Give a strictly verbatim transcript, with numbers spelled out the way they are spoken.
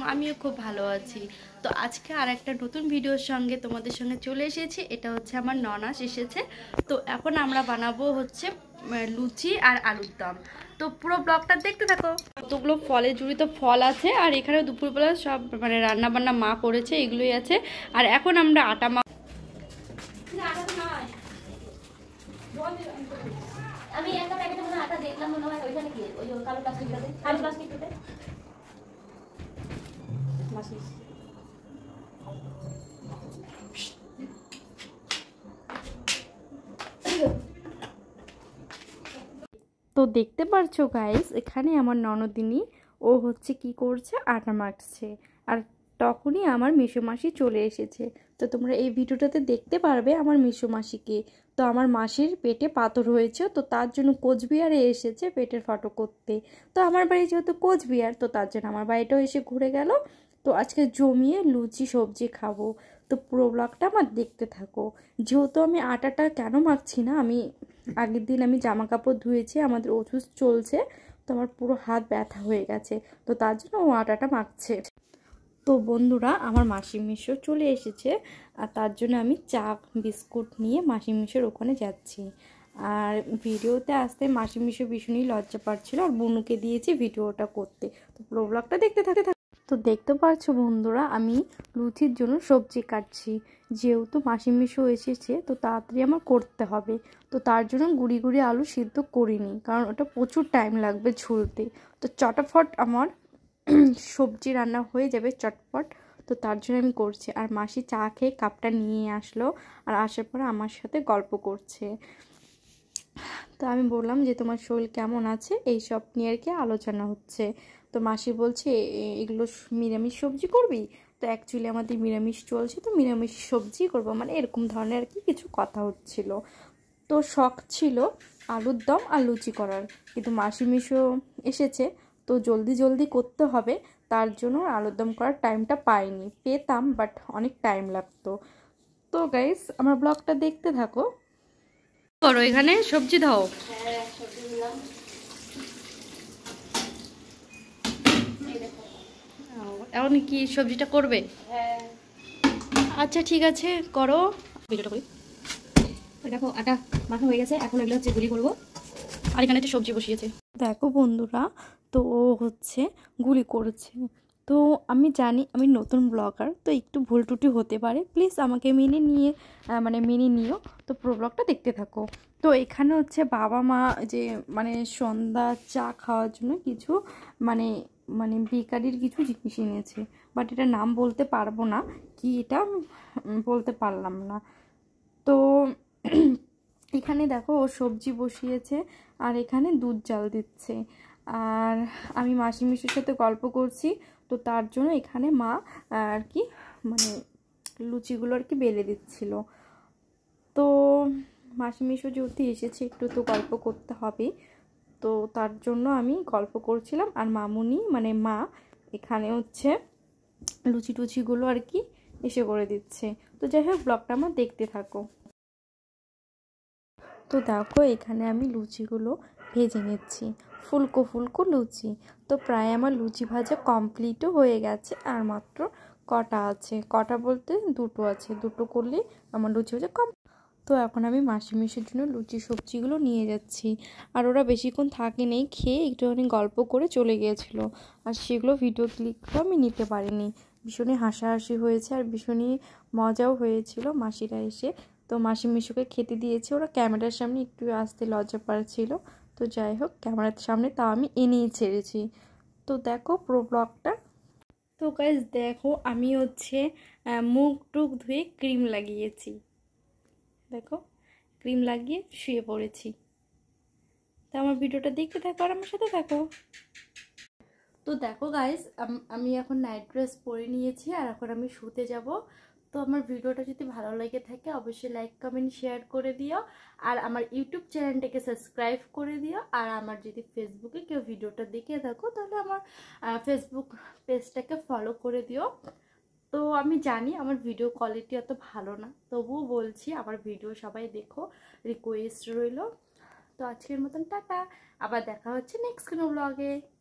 আমিও খুব ভালো আছি। তো আজকে আর একটা নতুন ভিডিওর সঙ্গে তোমাদের সঙ্গে চলে এসেছি। এটা হচ্ছে আমার ননাস এসেছে। তো এখন আমরা বানাবো হচ্ছে লুচি আর আলুর দম। তো পুরো ব্লগটা দেখতে থাকো। কতগুলো ফলের ঝুড়ি তো ফল আছে, আর এখানে দুপুরবেলা সব মানে রান্না বান্না মা করেছে, এগুলোই আছে। আর এখন আমরা আটা মা আমি একটা প্যাকেটে মনে আটা দেখলাম, মনে হয় ওইখানে কি ওই কালো প্লাস্টিকটাতে কালো প্লাস্টিকটাতে মাসি। তো দেখতে পারছো গাইস, এখানে আমার ননদিনী ও হচ্ছে কি করছে, আটা মাখছে। আর তখনই আমার মিশুমাসি চলে এসেছে। তো তোমরা এই ভিডিওটাতে দেখতে পারবে আমার মিশুমাসিকে। তো আমার মাসির পেটে পাথর হয়েছে, তো তার জন্য কোচবিহারে এসেছে পেটের ফটো করতে। তো আমার বাড়ি যেহেতু কোচবিহার, তো তার জন্য আমার বাড়িটাও এসে ঘুরে গেল। তো আজকে জমিয়ে লুচি সবজি খাবো। তো পুরো ব্লগটা আমার দেখতে থাকো। যেহেতু আমি আটাটা কেন মাখছি না, আমি আগের দিন আমি জামা কাপড় ধুয়েছি, আমাদের ওষুধ চলছে, তো আমার পুরো হাত ব্যথা হয়ে গেছে, তো তার জন্য ও আটাটা মাখছে। তো বন্ধুরা, আমার মাসি মেশো চলে এসেছে, আর তার জন্য আমি চা বিস্কুট নিয়ে মাসি মেশোর ওখানে যাচ্ছি। আর ভিডিওতে আসতে মাসি মেশো ভীষণই লজ্জা পাচ্ছিল, আর বনুকে দিয়েছি ভিডিওটা করতে। তো পুরো ব্লগটা দেখতে থাকে। তো দেখতে পাচ্ছ বন্ধুরা, আমি লুচির জন্য সবজি কাটছি। যেহেতু মাসি মেশো এসেছে, তো তাড়াতাড়ি আমার করতে হবে। তো তার জন্য গুঁড়ি গুঁড়ি আলু সিদ্ধ করিনি, কারণ ওটা প্রচুর টাইম লাগবে ঝুলতে। তো চটাফট আমার সবজি রান্না হয়ে যাবে চটপট। তো তার জন্য আমি করছি। আর মাসি চা খেয়ে কাপটা নিয়ে আসলো, আর আসার পরে আমার সাথে গল্প করছে। তো আমি বললাম যে তোমার শরীর কেমন আছে, এই সব নিয়ে আর কি আলোচনা হচ্ছে। তো মাসি বলছে এগুলো নিরামিষ সবজি করবি? তো অ্যাকচুয়ালি আমাদের নিরামিষ চলছে, তো নিরামিষ সবজি করবো, মানে এরকম ধরনের আর কি কিছু কথা হচ্ছিল। তো শখ ছিল আলুর দম আর লুচি করার, কিন্তু মাসি মিশো এসেছে, তো জলদি জলদি করতে হবে, তার জন্য আলুর দম করার টাইমটা পাইনি। পেতাম, বাট অনেক টাইম লাগতো। তো গাইস, আমার ব্লগটা দেখতে থাকো। করো, এখানে সবজি দাও। হ্যাঁ, সবজি দিলাম। এখন কি সবজিটা করবে? হ্যাঁ, আচ্ছা ঠিক আছে, করো। ভিডিওটা করি। দেখো আটা মাখা হয়ে গেছে, এখন এগুলো হচ্ছে গুলি করবো। আর এখানে একটা সবজি বসিয়েছে। দেখো বন্ধুরা, তো ও হচ্ছে গুলি করেছে। তো আমি জানি আমি নতুন ব্লগার, তো একটু ভুল টুটি হতে পারে, প্লিজ আমাকে মেনে নিয়ে মানে মেনে নিও। তো পুরো ব্লগটা দেখতে থাকো। তো এখানে হচ্ছে বাবা মা যে মানে সন্ধ্যা চা খাওয়ার জন্য কিছু মানে মানে বেকারির কিছু জিনিস এনেছে, বাট এটা নাম বলতে পারবো না, কি এটা বলতে পারলাম না। তো এখানে দেখো ও সবজি বসিয়েছে, আর এখানে দুধ জাল দিচ্ছে। আর আমি মাসি মিশুর সাথে গল্প করছি, তো তার জন্য এখানে মা আর কি মানে লুচিগুলো আর কি বেলে দিচ্ছিল। তো মাসি মিশু যেহেতু এসেছে, একটু তো গল্প করতে হবে, তো তার জন্য আমি গল্প করছিলাম। আর মামুনি মানে মা এখানে হচ্ছে লুচি টুচিগুলো আর কি এসে করে দিচ্ছে। তো যাই হোক, ব্লগটা আমার দেখতে থাকো। তো দেখো, এখানে আমি লুচিগুলো ভেজে নিচ্ছি, ফুলকো ফুলকো লুচি। তো প্রায় আমার লুচি ভাজা কমপ্লিটও হয়ে গেছে, আর মাত্র কটা আছে, কটা বলতে দুটো আছে, দুটো করলেই আমার লুচি ভাজা কম। তো এখন আমি মাসি মেশোর জন্য লুচি সবজিগুলো নিয়ে যাচ্ছি। আর ওরা বেশিক্ষণ থাকে নেই, খেয়ে একটুখানি গল্প করে চলে গিয়েছিলো, আর সেগুলো ভিডিও ক্লিক করে আমি নিতে পারিনি। ভীষণই হাসাহাসি হয়েছে, আর ভীষণই মজাও হয়েছিল মাসিরা এসে। তো মাসি মিশুকে খেতে দিয়েছে, ওরা ক্যামেরার সামনে একটু আসতে লজ্জা পাচ্ছিল। তো যাই হোক, ক্যামেরার সামনে তা আমি এনেই ছেড়েছি। তো দেখো পুরো ব্লগটা। তো গাইস দেখো, আমি হচ্ছে মুখ টুক ধুয়ে ক্রিম লাগিয়েছি। দেখো, ক্রিম লাগিয়ে শুয়ে পড়েছি। তো আমার ভিডিওটা দেখতে থাকো, আর আমার সাথে থাকো। তো দেখো গাইস, আমি এখন নাইট ড্রেস পরে নিয়েছি, আর এখন আমি শুতে যাব। তো আমার ভিডিওটা যদি ভালো লেগে থাকে, অবশ্যই লাইক কমেন্ট শেয়ার করে দিও, আর আমার ইউটিউব চ্যানেলটাকে সাবস্ক্রাইব করে দিও। আর আমার যদি ফেসবুকে কেউ ভিডিওটা দেখে থাকো, তাহলে আমার ফেসবুক পেজটাকে ফলো করে দিও। তো আমি জানি আমার ভিডিও কোয়ালিটি অত ভালো না, তবুও বলছি আমার ভিডিও সবাই দেখো, রিকোয়েস্ট রইল। তো আজকের মতন টাটা, আবার দেখা হচ্ছে নেক্সট কোনো ব্লগে।